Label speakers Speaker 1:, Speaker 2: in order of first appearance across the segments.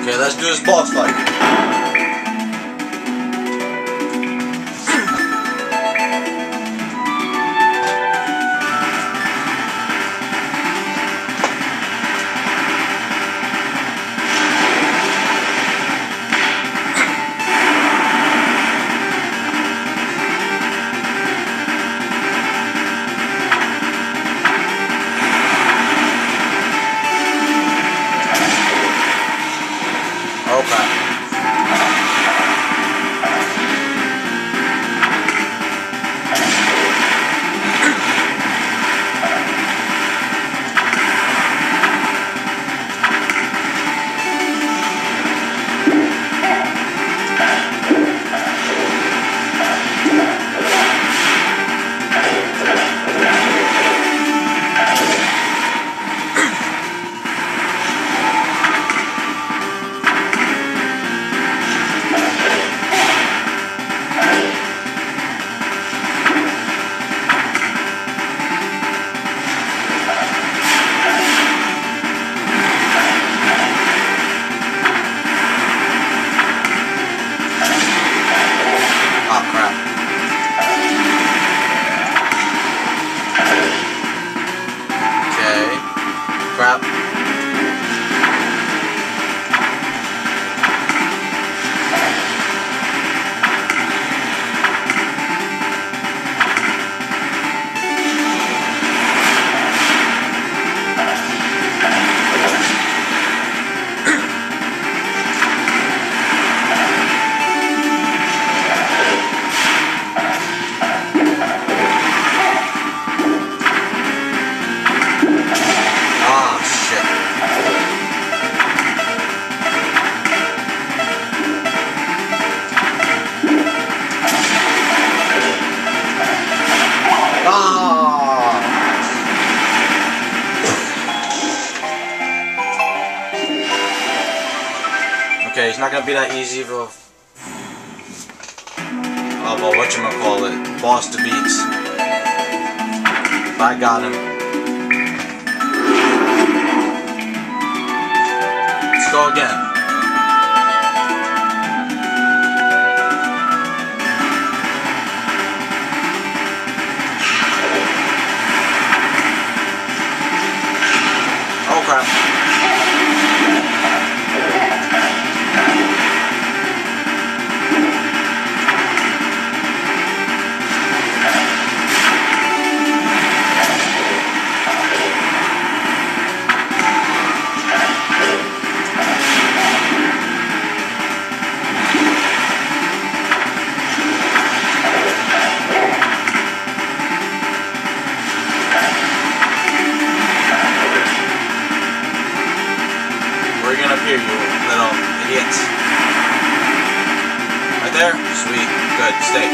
Speaker 1: Okay, let's do this boss fight. Okay, it's not gonna be that easy of a whatchamacallit, boss to beat. But I got him. Let's go again. Oh crap. Here, you little idiots. Right there? Sweet. Good. Stay.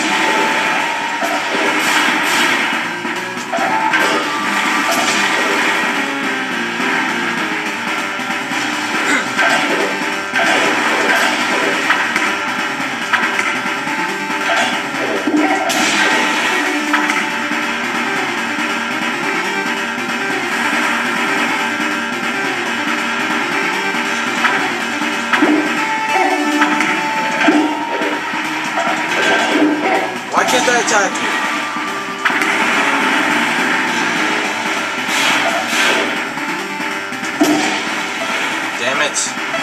Speaker 1: Why can't I attack you? Damn it.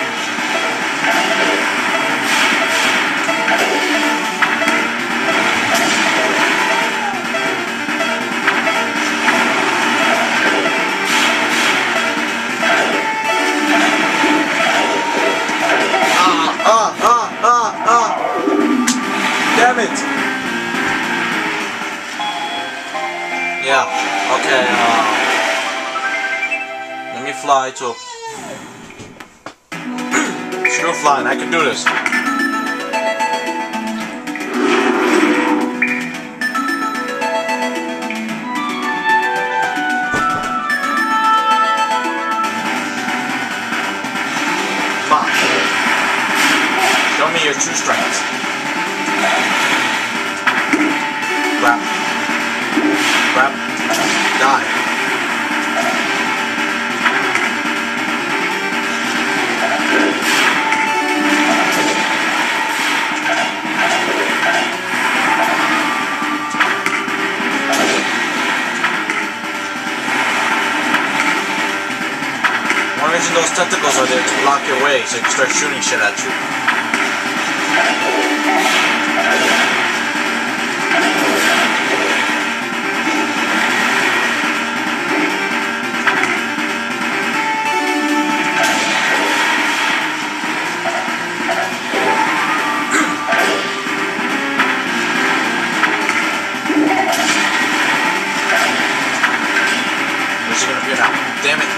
Speaker 1: Damn it. Yeah, okay, let me fly to... Screw flying, I can do this. Come on. Show me your true strengths. Grab. Grab. Die. tentacles are there to block your way so you can start shooting shit at you. Where's she gonna appear now? Damn it.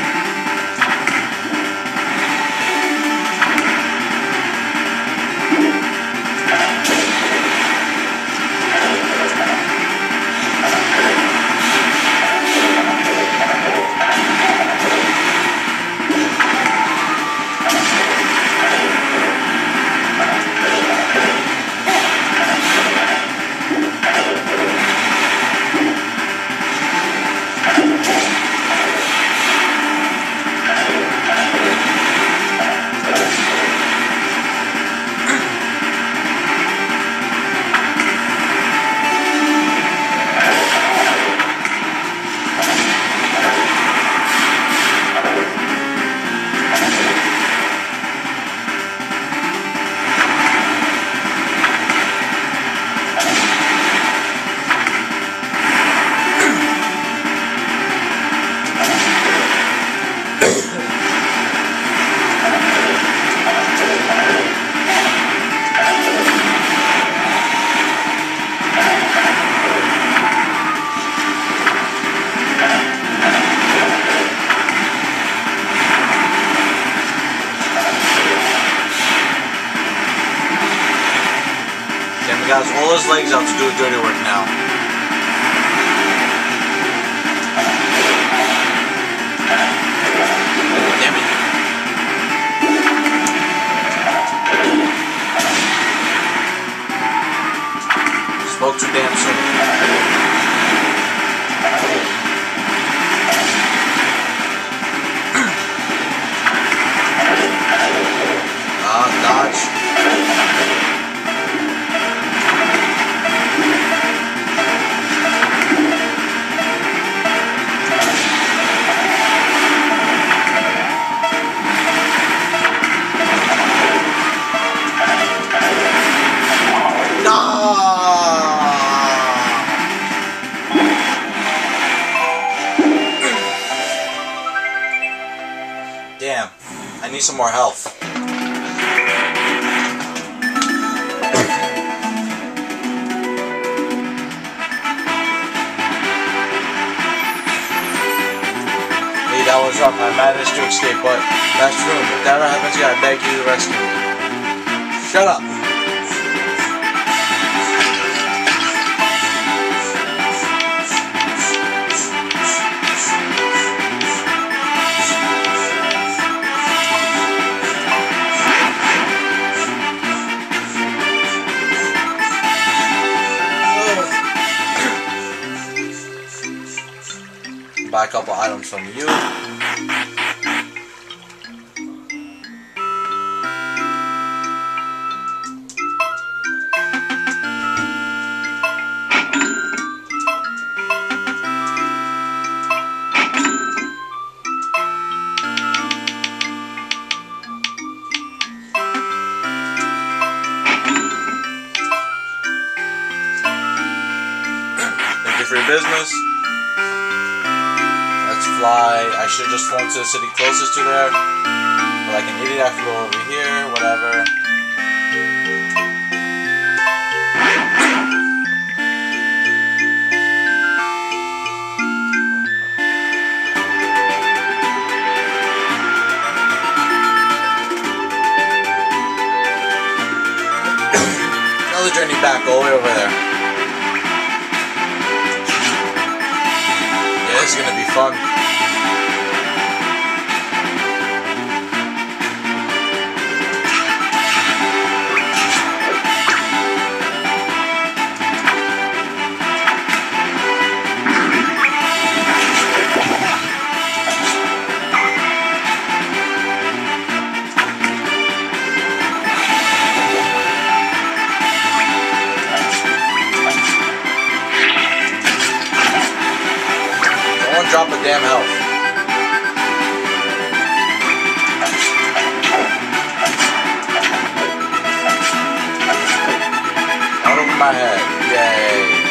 Speaker 1: He got all his legs out to do dirty work now. Damn it. Spoke too damn soon. Dodge. Damn, I need some more health. Hey, that was rough. I managed to escape, but that's true. If that happens, I beg you to rescue me. Shut up. Buy a couple items from you. Thank you for your business. Fly. I should just flown to the city closest to there. But like an idiot, I have to go over here, whatever. Another journey back, all the way over there. Yeah, this is gonna be fun. Drop a damn health. my head. Yay.